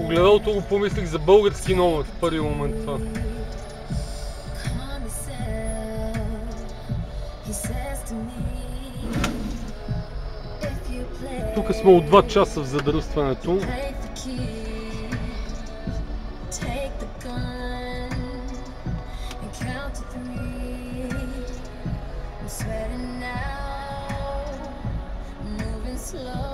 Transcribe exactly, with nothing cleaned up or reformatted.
огледалото го помислих за български номер в първи момент това. Тук сме от два часа в задръстването. Slow